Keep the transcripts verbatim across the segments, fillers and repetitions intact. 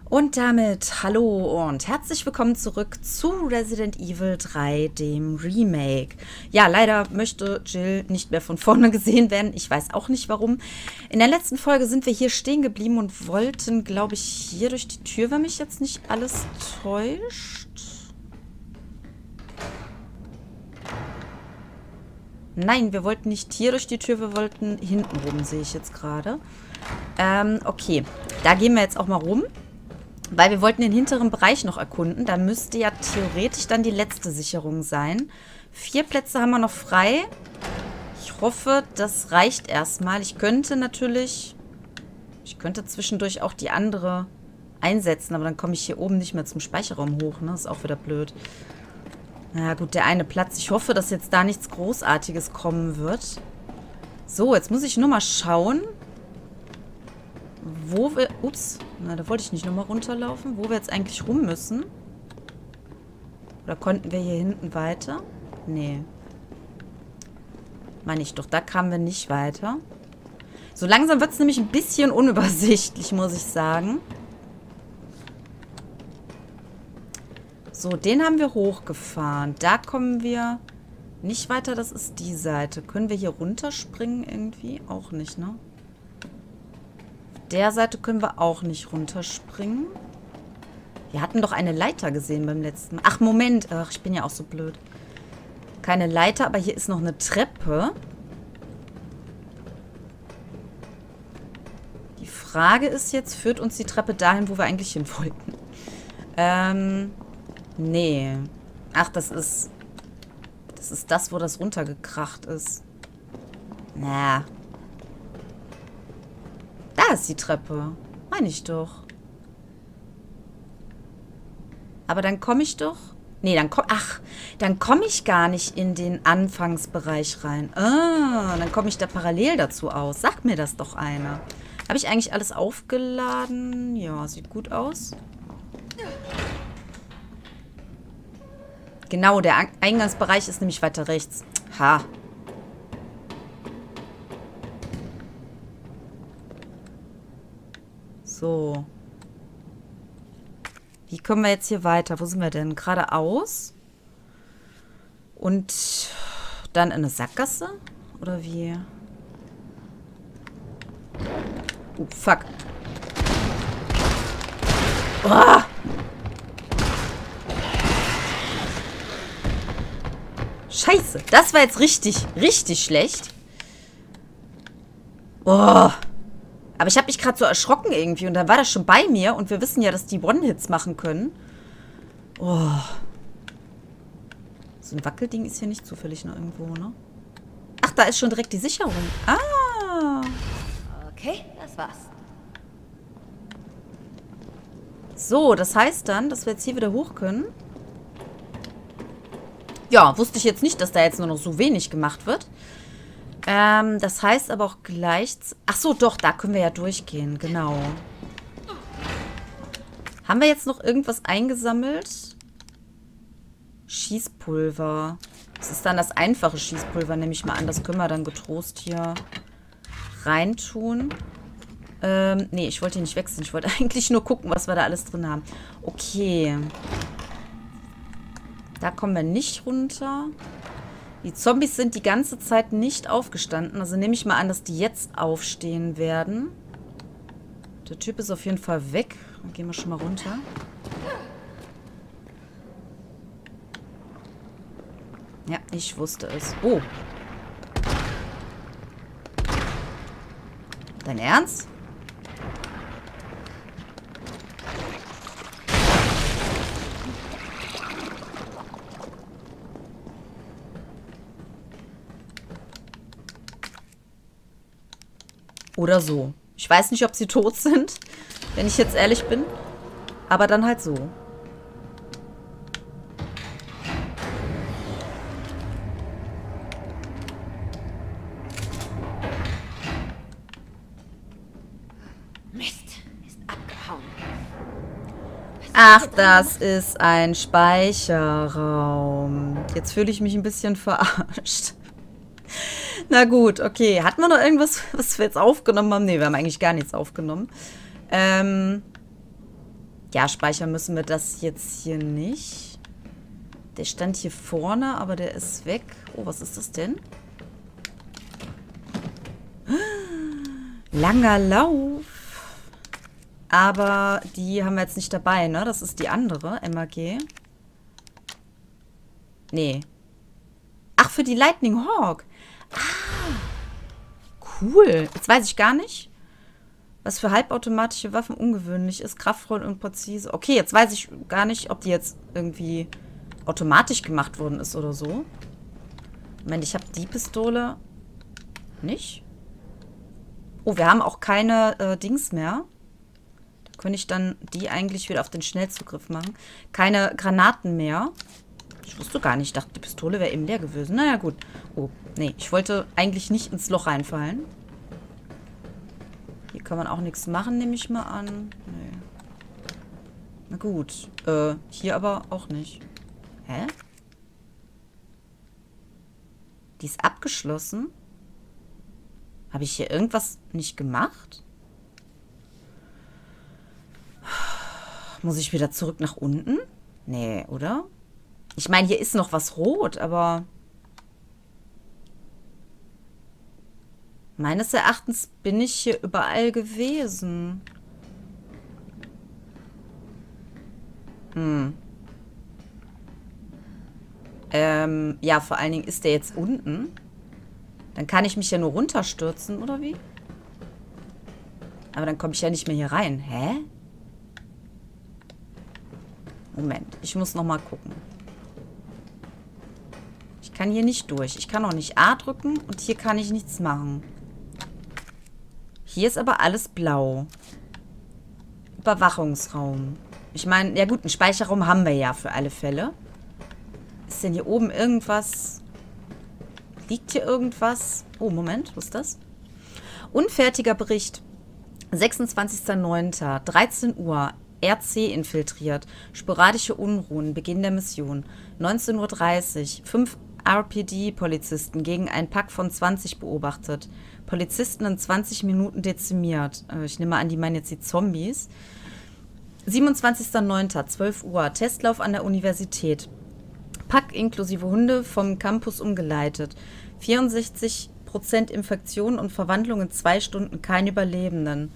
Und damit hallo und herzlich willkommen zurück zu Resident Evil drei, dem Remake. Ja, leider möchte Jill nicht mehr von vorne gesehen werden. Ich weiß auch nicht warum. In der letzten Folge sind wir hier stehen geblieben und wollten, glaube ich, hier durch die Tür, wenn mich jetzt nicht alles täuscht. Nein, wir wollten nicht hier durch die Tür, wir wollten hinten rum, sehe ich jetzt gerade. Ähm, okay, da gehen wir jetzt auch mal rum. Weil wir wollten den hinteren Bereich noch erkunden. Da müsste ja theoretisch dann die letzte Sicherung sein. Vier Plätze haben wir noch frei. Ich hoffe, das reicht erstmal. Ich könnte natürlich... Ich könnte zwischendurch auch die andere einsetzen. Aber dann komme ich hier oben nicht mehr zum Speicherraum hoch. Ne? Ist auch wieder blöd. Na ja, gut, der eine Platz. Ich hoffe, dass jetzt da nichts Großartiges kommen wird. So, jetzt muss ich nur mal schauen... Wo wir... Ups. Na, da wollte ich nicht nochmal runterlaufen. Wo wir jetzt eigentlich rum müssen. Oder konnten wir hier hinten weiter? Nee. Meine ich doch. Da kamen wir nicht weiter. So langsam wird es nämlich ein bisschen unübersichtlich, muss ich sagen. So, den haben wir hochgefahren. Da kommen wir nicht weiter. Das ist die Seite. Können wir hier runterspringen irgendwie? Auch nicht, ne? Der Seite können wir auch nicht runterspringen. Wir hatten doch eine Leiter gesehen beim letzten Mal. Ach, Moment. Ach, ich bin ja auch so blöd. Keine Leiter, aber hier ist noch eine Treppe. Die Frage ist jetzt, führt uns die Treppe dahin, wo wir eigentlich hin wollten? Ähm, nee. Ach, das ist... Das ist das, wo das runtergekracht ist. Na. Da ist die Treppe. Meine ich doch. Aber dann komme ich doch... Nee, dann komme... Ach, dann komme ich gar nicht in den Anfangsbereich rein. Ah, dann komme ich da parallel dazu aus. Sag mir das doch einer. Habe ich eigentlich alles aufgeladen? Ja, sieht gut aus. Genau, der Eingangsbereich ist nämlich weiter rechts. Ha. So. Wie kommen wir jetzt hier weiter? Wo sind wir denn? Geradeaus? Und dann in eine Sackgasse? Oder wie? Oh, fuck. Oh! Scheiße. Das war jetzt richtig, richtig schlecht. Oh. Aber ich habe mich gerade so erschrocken irgendwie. Und dann war das schon bei mir. Und wir wissen ja, dass die One-Hits machen können. Oh. So ein Wackelding ist hier nicht zufällig noch irgendwo, ne? Ach, da ist schon direkt die Sicherung. Ah. Okay, das war's. So, das heißt dann, dass wir jetzt hier wieder hoch können. Ja, wusste ich jetzt nicht, dass da jetzt nur noch so wenig gemacht wird. Ähm, das heißt aber auch gleich... Ach so, doch, da können wir ja durchgehen. Genau. Haben wir jetzt noch irgendwas eingesammelt? Schießpulver. Das ist dann das einfache Schießpulver, nehme ich mal an. Das können wir dann getrost hier reintun. Ähm, nee, ich wollte hier nicht wechseln. Ich wollte eigentlich nur gucken, was wir da alles drin haben. Okay. Da kommen wir nicht runter. Die Zombies sind die ganze Zeit nicht aufgestanden. Also nehme ich mal an, dass die jetzt aufstehen werden. Der Typ ist auf jeden Fall weg. Dann gehen wir schon mal runter. Ja, ich wusste es. Oh. Dein Ernst? Oder so. Ich weiß nicht, ob sie tot sind, wenn ich jetzt ehrlich bin. Aber dann halt so. Mist, ist abgehauen. Ach, das ist ein Speicherraum. Jetzt fühle ich mich ein bisschen verarscht. Na gut, okay. Hatten wir noch irgendwas, was wir jetzt aufgenommen haben? Ne, wir haben eigentlich gar nichts aufgenommen. Ähm, Ja, speichern müssen wir das jetzt hier nicht. Der stand hier vorne, aber der ist weg. Oh, was ist das denn? Langer Lauf. Aber die haben wir jetzt nicht dabei, ne? Das ist die andere, M A G. Nee. Ach, für die Lightning Hawk. Ah. Cool. Jetzt weiß ich gar nicht, was für halbautomatische Waffen ungewöhnlich ist. Kraftvoll und präzise. Okay, jetzt weiß ich gar nicht, ob die jetzt irgendwie automatisch gemacht worden ist oder so. Moment, ich habe die Pistole nicht. Oh, wir haben auch keine äh, Dings mehr. Da könnte ich dann die eigentlich wieder auf den Schnellzugriff machen. Keine Granaten mehr. Ich wusste gar nicht. Ich dachte, die Pistole wäre eben leer gewesen. Naja, gut. Oh, nee. Ich wollte eigentlich nicht ins Loch reinfallen. Hier kann man auch nichts machen, nehme ich mal an. Nee. Na gut. Äh, hier aber auch nicht. Hä? Die ist abgeschlossen? Habe ich hier irgendwas nicht gemacht? Muss ich wieder zurück nach unten? Nee, oder? Ich meine, hier ist noch was rot, aber meines Erachtens bin ich hier überall gewesen. Hm. Ähm, ja, vor allen Dingen ist der jetzt unten. Dann kann ich mich ja nur runterstürzen, oder wie? Aber dann komme ich ja nicht mehr hier rein. Hä? Moment, ich muss noch mal gucken. Ich kann hier nicht durch. Ich kann auch nicht A drücken und hier kann ich nichts machen. Hier ist aber alles blau. Überwachungsraum. Ich meine, ja gut, einen Speicherraum haben wir ja für alle Fälle. Ist denn hier oben irgendwas? Liegt hier irgendwas? Oh, Moment, was ist das? Unfertiger Bericht. sechsundzwanzigster neunter dreizehn Uhr. R C infiltriert. Sporadische Unruhen. Beginn der Mission. neunzehn Uhr dreißig. Fünf R P D-Polizisten gegen ein Pack von zwanzig beobachtet. Polizisten in zwanzig Minuten dezimiert. Äh, ich nehme an, die meinen jetzt die Zombies. siebenundzwanzigster neunter zwölf Uhr. Testlauf an der Universität. Pack inklusive Hunde vom Campus umgeleitet. vierundsechzig Prozent Infektion und Verwandlung in zwei Stunden. Kein Überlebenden.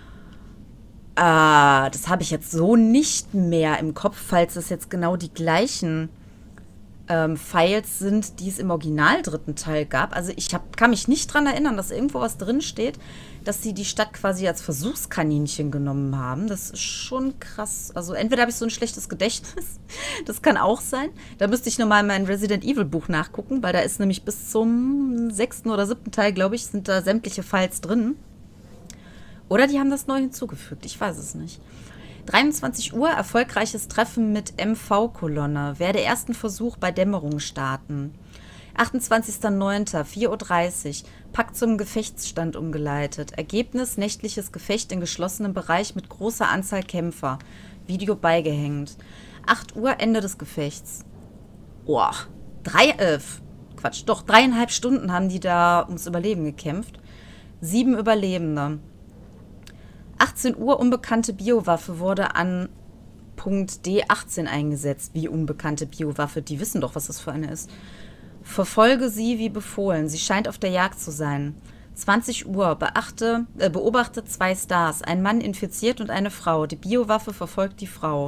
Ah, das habe ich jetzt so nicht mehr im Kopf, falls es jetzt genau die gleichen ähm, Files sind, die es im Original dritten Teil gab. Also ich hab, kann mich nicht dran erinnern, dass irgendwo was drin steht, dass sie die Stadt quasi als Versuchskaninchen genommen haben. Das ist schon krass. Also entweder habe ich so ein schlechtes Gedächtnis, das kann auch sein. Da müsste ich nochmal in mein Resident Evil Buch nachgucken, weil da ist nämlich bis zum sechsten oder siebten Teil, glaube ich, sind da sämtliche Files drin. Oder die haben das neu hinzugefügt. Ich weiß es nicht. dreiundzwanzig Uhr, erfolgreiches Treffen mit M V-Kolonne. Werde ersten Versuch bei Dämmerung starten. achtundzwanzigster neunter vier Uhr dreißig. Pack zum Gefechtsstand umgeleitet. Ergebnis, nächtliches Gefecht in geschlossenem Bereich mit großer Anzahl Kämpfer. Video beigehängt. acht Uhr, Ende des Gefechts. Boah, drei, äh, Quatsch, doch, dreieinhalb Stunden haben die da ums Überleben gekämpft. Sieben Überlebende. achtzehn Uhr, unbekannte Biowaffe wurde an Punkt D achtzehn eingesetzt. Wie unbekannte Biowaffe? Die wissen doch, was das für eine ist. Verfolge sie wie befohlen. Sie scheint auf der Jagd zu sein. zwanzig Uhr, beachte, äh, beobachte zwei Stars. Ein Mann infiziert und eine Frau. Die Biowaffe verfolgt die Frau.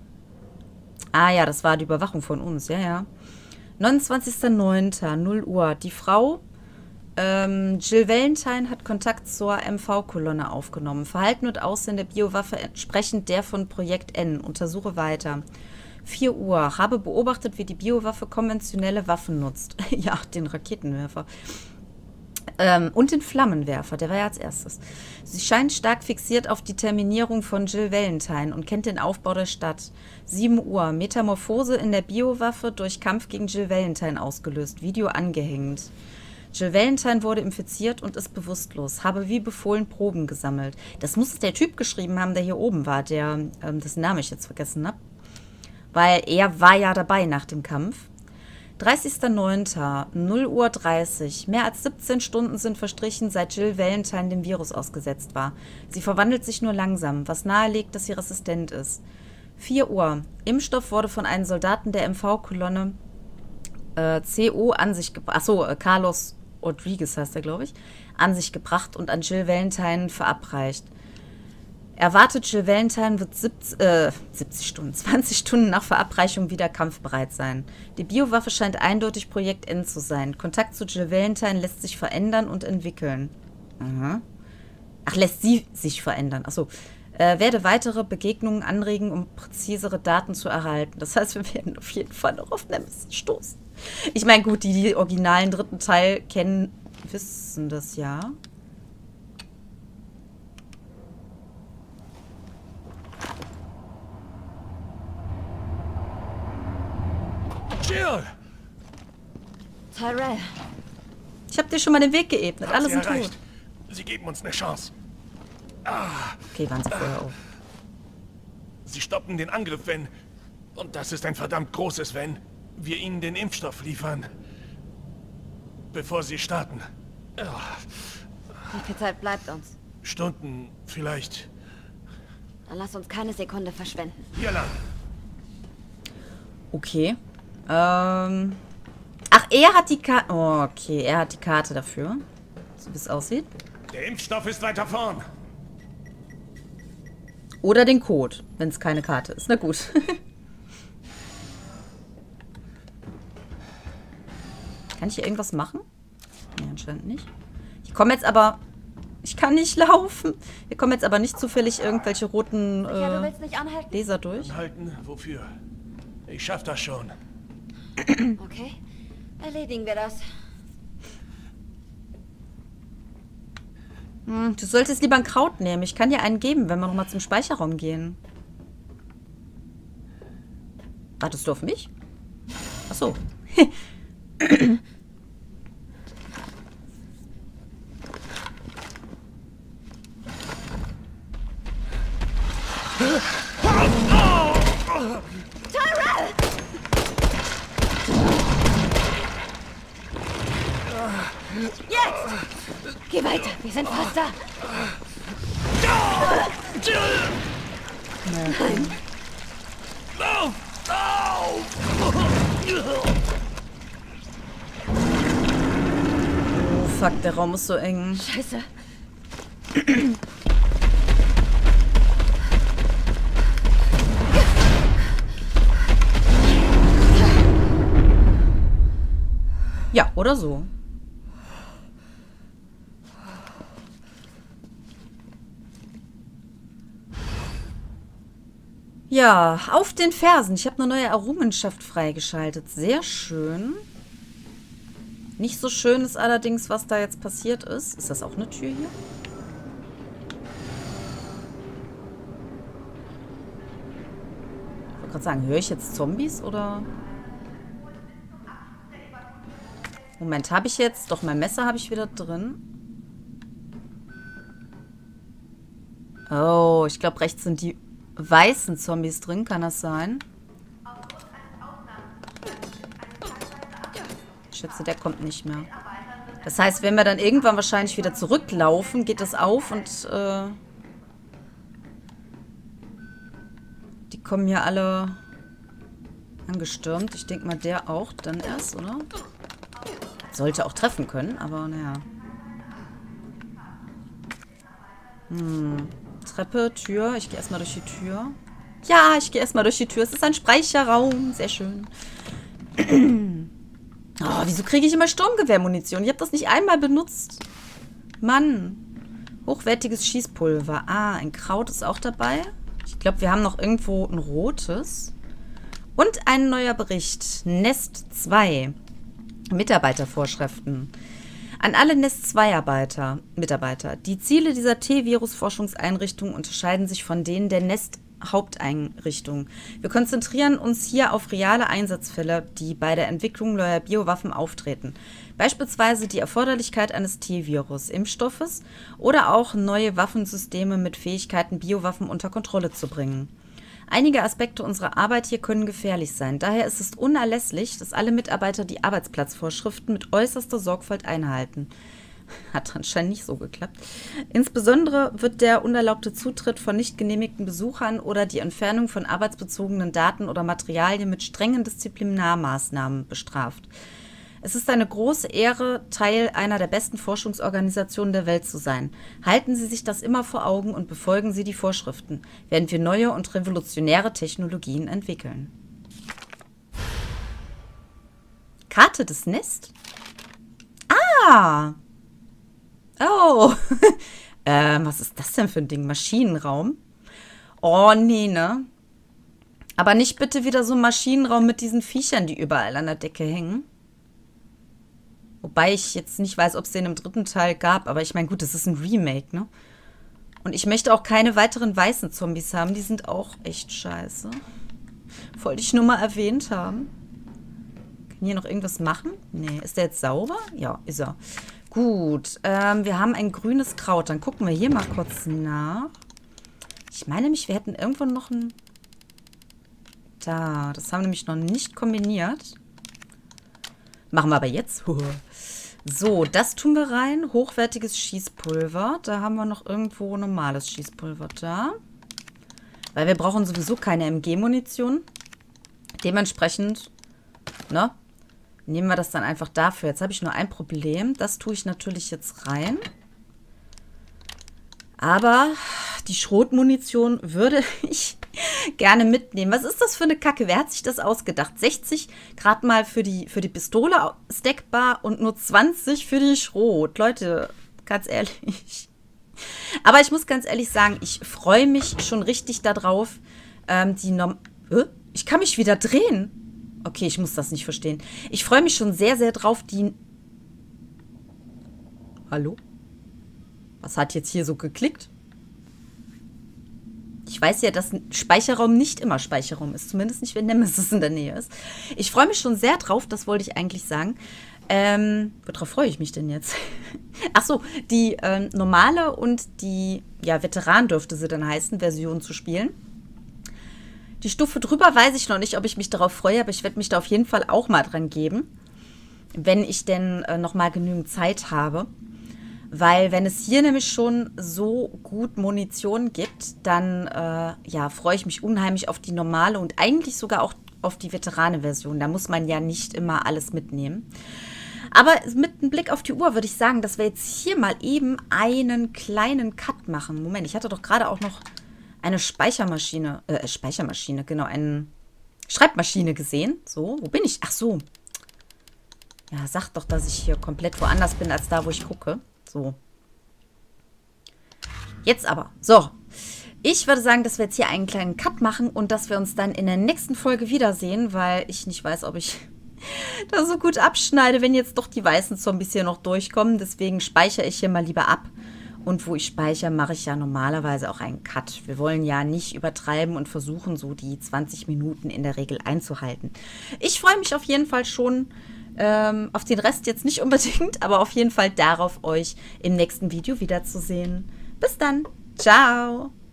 Ah ja, das war die Überwachung von uns. Ja, ja. neunundzwanzigster neunter null Uhr. Die Frau... Ähm, Jill Valentine hat Kontakt zur M V-Kolonne aufgenommen. Verhalten und Aussehen der Biowaffe entsprechend der von Projekt N. Untersuche weiter. vier Uhr. Habe beobachtet, wie die Biowaffe konventionelle Waffen nutzt. Ja, den Raketenwerfer. Ähm, und den Flammenwerfer, der war ja als erstes. Sie scheint stark fixiert auf die Terminierung von Jill Valentine und kennt den Aufbau der Stadt. sieben Uhr. Metamorphose in der Biowaffe durch Kampf gegen Jill Valentine ausgelöst. Video angehängt. Jill Valentine wurde infiziert und ist bewusstlos. Habe wie befohlen Proben gesammelt. Das muss der Typ geschrieben haben, der hier oben war, der, ähm, dessen Namen ich jetzt vergessen habe. Weil er war ja dabei nach dem Kampf. dreißigster neunter null Uhr dreißig. Mehr als siebzehn Stunden sind verstrichen, seit Jill Valentine dem Virus ausgesetzt war. Sie verwandelt sich nur langsam, was nahelegt, dass sie resistent ist. vier Uhr. Impfstoff wurde von einem Soldaten der M V-Kolonne äh, C O an sich gebracht. Achso, äh, Carlos Rodriguez heißt er, glaube ich. An sich gebracht und an Jill Valentine verabreicht. Erwartet, Jill Valentine wird siebzig, äh, siebzig Stunden, zwanzig Stunden nach Verabreichung wieder kampfbereit sein. Die Biowaffe scheint eindeutig Projekt N zu sein. Kontakt zu Jill Valentine lässt sich verändern und entwickeln. Aha. Ach, lässt sie sich verändern. Achso. Äh, werde weitere Begegnungen anregen, um präzisere Daten zu erhalten. Das heißt, wir werden auf jeden Fall noch auf Nemesis stoßen. Ich meine, gut, die, die originalen dritten Teil kennen, wissen das ja. Jill! Tyrell. Ich habe dir schon mal den Weg geebnet. Hab Alles sie in Tot. erreicht. Sie geben uns eine Chance. Okay, waren sie vorher auf. Sie stoppen den Angriff, wenn... Und das ist ein verdammt großes Wenn. Wir ihnen den Impfstoff liefern. Bevor sie starten. Wie viel Zeit bleibt uns? Stunden, vielleicht. Dann lass uns keine Sekunde verschwenden. Hier lang. Okay. Ähm. Ach, er hat die Karte. Oh, okay, er hat die Karte dafür. So wie es aussieht. Der Impfstoff ist weiter vorn. Oder den Code, wenn es keine Karte ist. Na gut. Kann ich hier irgendwas machen? Nee, anscheinend nicht. Ich komme jetzt aber... Ich kann nicht laufen. Wir kommen jetzt aber nicht zufällig irgendwelche roten Ja, du äh, willst nicht anhalten? Laser durch. Anhalten? Wofür? Ich schaff das schon. Okay, erledigen wir das. Hm, du solltest lieber ein Kraut nehmen. Ich kann dir einen geben, wenn wir nochmal zum Speicherraum gehen. Wartest du auf mich? Ach so. Jetzt! Geh weiter, wir sind fast da. Nein. Oh, fuck, der Raum ist so eng. Scheiße. Ja, oder so. Ja, auf den Fersen. Ich habe eine neue Errungenschaft freigeschaltet. Sehr schön. Nicht so schön ist allerdings, was da jetzt passiert ist. Ist das auch eine Tür hier? Ich wollte gerade sagen, höre ich jetzt Zombies oder... Moment, habe ich jetzt... Doch, mein Messer habe ich wieder drin. Oh, ich glaube, rechts sind die weißen Zombies drin. Kann das sein? Ich schätze, der kommt nicht mehr. Das heißt, wenn wir dann irgendwann wahrscheinlich wieder zurücklaufen, geht das auf und... Äh, die kommen ja alle angestürmt. Ich denke mal, der auch dann erst, oder? Sollte auch treffen können, aber naja. Hm. Treppe, Tür. Ich gehe erstmal durch die Tür. Ja, ich gehe erstmal durch die Tür. Es ist ein Speicherraum. Sehr schön. Oh, wieso kriege ich immer Sturmgewehrmunition? Ich habe das nicht einmal benutzt. Mann. Hochwertiges Schießpulver. Ah, ein Kraut ist auch dabei. Ich glaube, wir haben noch irgendwo ein rotes. Und ein neuer Bericht. Nest zwei. Mitarbeitervorschriften. An alle Nest zwei Arbeiter, Mitarbeiter. Die Ziele dieser T-Virus-Forschungseinrichtung unterscheiden sich von denen der Nest-Haupteinrichtung. Wir konzentrieren uns hier auf reale Einsatzfälle, die bei der Entwicklung neuer Biowaffen auftreten. Beispielsweise die Erforderlichkeit eines T-Virus-Impfstoffes oder auch neue Waffensysteme mit Fähigkeiten, Biowaffen unter Kontrolle zu bringen. Einige Aspekte unserer Arbeit hier können gefährlich sein. Daher ist es unerlässlich, dass alle Mitarbeiter die Arbeitsplatzvorschriften mit äußerster Sorgfalt einhalten. Hat anscheinend nicht so geklappt. Insbesondere wird der unerlaubte Zutritt von nicht genehmigten Besuchern oder die Entfernung von arbeitsbezogenen Daten oder Materialien mit strengen Disziplinarmaßnahmen bestraft. Es ist eine große Ehre, Teil einer der besten Forschungsorganisationen der Welt zu sein. Halten Sie sich das immer vor Augen und befolgen Sie die Vorschriften, während wir neue und revolutionäre Technologien entwickeln. Karte des Nest? Ah! Oh! ähm, was ist das denn für ein Ding? Maschinenraum? Oh, nee, ne? Aber nicht bitte wieder so ein Maschinenraum mit diesen Viechern, die überall an der Decke hängen. Wobei ich jetzt nicht weiß, ob es den im dritten Teil gab. Aber ich meine, gut, das ist ein Remake, ne? Und ich möchte auch keine weiteren weißen Zombies haben. Die sind auch echt scheiße. Wollte ich nur mal erwähnt haben. Kann hier noch irgendwas machen? Nee. Ist der jetzt sauber? Ja, ist er. Gut. Ähm, wir haben ein grünes Kraut. Dann gucken wir hier mal kurz nach. Ich meine nämlich, wir hätten irgendwo noch ein... Da. Das haben wir nämlich noch nicht kombiniert. Machen wir aber jetzt. So, das tun wir rein. Hochwertiges Schießpulver. Da haben wir noch irgendwo normales Schießpulver da. Weil wir brauchen sowieso keine M G-Munition. Dementsprechend, ne, nehmen wir das dann einfach dafür. Jetzt habe ich nur ein Problem. Das tue ich natürlich jetzt rein. Aber die Schrotmunition würde ich gerne mitnehmen. Was ist das für eine Kacke? Wer hat sich das ausgedacht? sechzig gerade mal für die, für die Pistole stackbar und nur zwanzig für die Schrot. Leute, ganz ehrlich. Aber ich muss ganz ehrlich sagen, ich freue mich schon richtig darauf. Ähm, die Norm äh? Ich kann mich wieder drehen. Okay, ich muss das nicht verstehen. Ich freue mich schon sehr, sehr drauf, die... Hallo? Was hat jetzt hier so geklickt? Ich weiß ja, dass ein Speicherraum nicht immer Speicherraum ist. Zumindest nicht, wenn Nemesis in der Nähe ist. Ich freue mich schon sehr drauf, das wollte ich eigentlich sagen. Ähm, worauf freue ich mich denn jetzt? Ach so, die äh, normale und die, ja, Veteran dürfte sie dann heißen, Version zu spielen. Die Stufe drüber weiß ich noch nicht, ob ich mich darauf freue, aber ich werde mich da auf jeden Fall auch mal dran geben, wenn ich denn äh, noch mal genügend Zeit habe. Weil wenn es hier nämlich schon so gut Munition gibt, dann äh, ja, freue ich mich unheimlich auf die normale und eigentlich sogar auch auf die Veterane-Version. Da muss man ja nicht immer alles mitnehmen. Aber mit einem Blick auf die Uhr würde ich sagen, dass wir jetzt hier mal eben einen kleinen Cut machen. Moment, ich hatte doch gerade auch noch eine Speichermaschine, äh, Speichermaschine, genau, eine Schreibmaschine gesehen. So, wo bin ich? Ach so. Ja, sag doch, dass ich hier komplett woanders bin, als da, wo ich gucke. So. Jetzt aber. So. Ich würde sagen, dass wir jetzt hier einen kleinen Cut machen und dass wir uns dann in der nächsten Folge wiedersehen, weil ich nicht weiß, ob ich da so gut abschneide, wenn jetzt doch die weißen Zombies hier noch durchkommen. Deswegen speichere ich hier mal lieber ab. Und wo ich speichere, mache ich ja normalerweise auch einen Cut. Wir wollen ja nicht übertreiben und versuchen, so die zwanzig Minuten in der Regel einzuhalten. Ich freue mich auf jeden Fall schon ähm, auf den Rest jetzt nicht unbedingt, aber auf jeden Fall darauf, euch im nächsten Video wiederzusehen. Bis dann. Ciao.